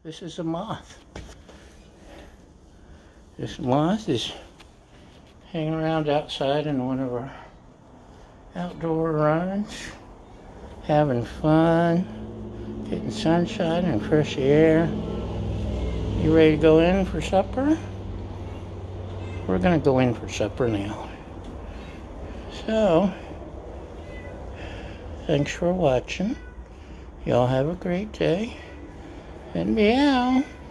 This is a moth. This moth is hanging around outside in one of our outdoor runs, having fun, getting sunshine and fresh air. You ready to go in for supper? We're gonna go in for supper now. So, thanks for watching. Y'all have a great day. And meow.